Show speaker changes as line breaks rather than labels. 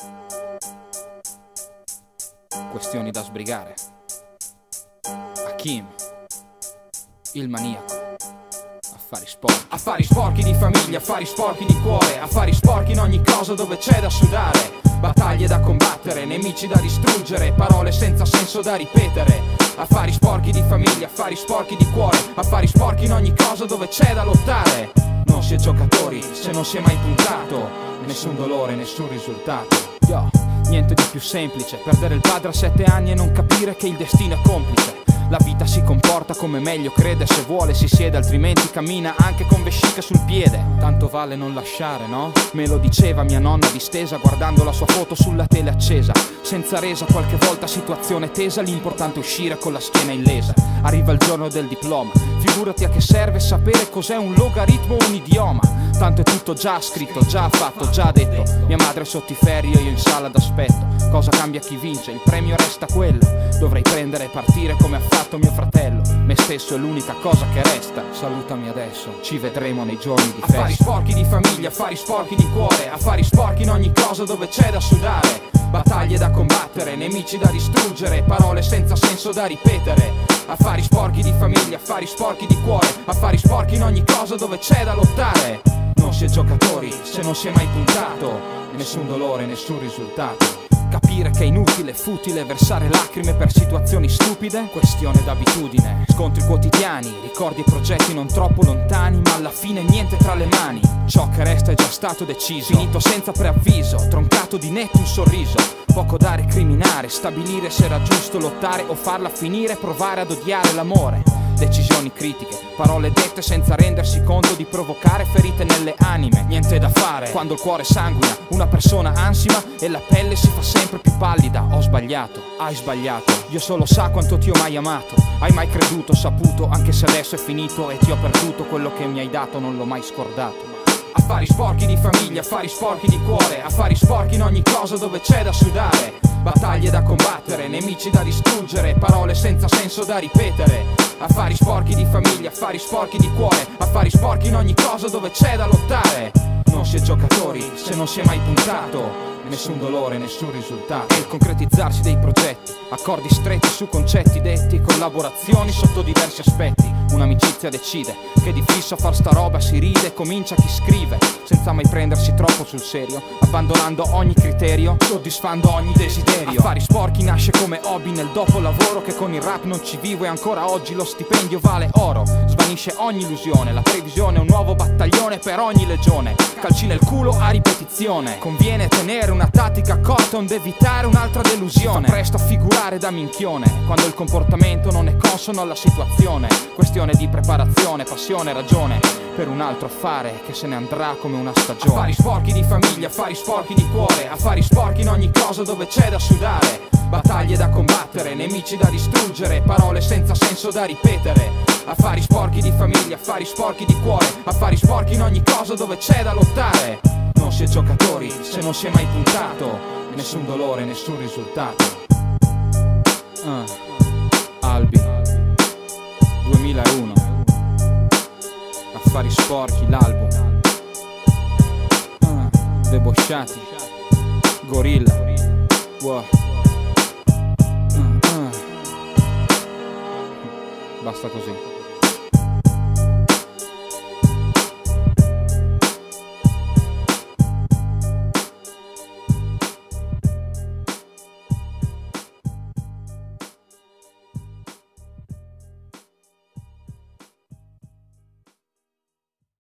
Questioni da sbrigare. Hakim, il maniaco. Affari sporchi. Affari sporchi di famiglia, affari sporchi di cuore, affari sporchi in ogni cosa dove c'è da sudare. Battaglie da combattere, nemici da distruggere, parole senza senso da ripetere. Affari sporchi di famiglia, affari sporchi di cuore, affari sporchi in ogni cosa dove c'è da lottare. Non si è giocatori se non si è mai puntato, nessun dolore, nessun risultato. Yo, niente di più semplice, perdere il padre a 7 anni e non capire che il destino è complice. La vita si comporta come meglio crede, se vuole si siede, altrimenti cammina anche con vesciche sul piede. Tanto vale non lasciare, no? Me lo diceva mia nonna distesa, guardando la sua foto sulla tele accesa. Senza resa, qualche volta situazione tesa, l'importante è uscire con la schiena illesa. Arriva il giorno del diploma, figurati a che serve sapere cos'è un logaritmo o un idioma. Tanto è tutto già scritto, già fatto, già detto. Mia madre è sotto i ferri e io in sala d'aspetto. Cosa cambia chi vince? Il premio resta quello. Dovrei prendere e partire come ha fatto mio fratello. Me stesso è l'unica cosa che resta. Salutami adesso, ci vedremo nei giorni di festa. Affari sporchi di famiglia, affari sporchi di cuore, affari sporchi in ogni cosa dove c'è da sudare. Battaglie da combattere, nemici da distruggere, parole senza senso da ripetere. Affari sporchi di famiglia, affari sporchi di cuore, affari sporchi in ogni cosa dove c'è da lottare. Non si è giocatori se non si è mai puntato, nessun dolore, nessun risultato. Capire che è inutile, futile versare lacrime per situazioni stupide, questione d'abitudine. Scontri quotidiani, ricordi e progetti non troppo lontani, ma alla fine niente tra le mani. Ciò che resta è già stato deciso, finito senza preavviso, troncato di netto un sorriso. Poco da recriminare, stabilire se era giusto lottare o farla finire, provare ad odiare l'amore. Decisioni critiche, parole dette senza rendersi conto di provocare ferite nelle anime. Niente da fare quando il cuore sanguina, una persona ansima e la pelle si fa sempre più pallida. Ho sbagliato, hai sbagliato, Dio solo sa quanto ti ho mai amato. Hai mai creduto, saputo, anche se adesso è finito e ti ho perduto, quello che mi hai dato non l'ho mai scordato. Affari sporchi di famiglia, affari sporchi di cuore, affari sporchi in ogni cosa dove c'è da sudare. Battaglie da combattere, nemici da distruggere, parole senza senso da ripetere. Affari sporchi di famiglia, affari sporchi di cuore, affari sporchi in ogni cosa dove c'è da lottare. Non si è giocatori se non si è mai puntato, nessun dolore, nessun risultato. E il concretizzarsi dei progetti, accordi stretti su concetti detti, collaborazioni sotto diversi aspetti. Un'amicizia decide che di fisso a far sta roba si ride, comincia chi scrive senza mai prendersi troppo sul serio, abbandonando ogni criterio, soddisfando ogni desiderio. Affari sporchi nasce come hobby nel dopolavoro, che con il rap non ci vivo e ancora oggi lo stipendio vale oro. Svanisce ogni illusione, la previsione è un nuovo battaglione per ogni legione. Calci nel culo a ripetizione, conviene tenere una tattica corta onde evitare un'altra delusione. Fa presto a figurare da minchione quando il comportamento non è consono alla situazione. Questione di preparazione, passione, ragione per un altro affare che se ne andrà come una stagione. Affari sporchi di famiglia, affari sporchi di cuore, affari sporchi in ogni cosa dove c'è da sudare. Battaglie da combattere, nemici da distruggere, parole senza senso da ripetere. Affari sporchi di famiglia, affari sporchi di cuore, affari sporchi in ogni cosa dove c'è da lottare. Non si è giocatori se non si è mai puntato, nessun dolore, nessun risultato. Albi 2001, Affari sporchi l'album. Debosciati, Gorilla. Wow. Basta così.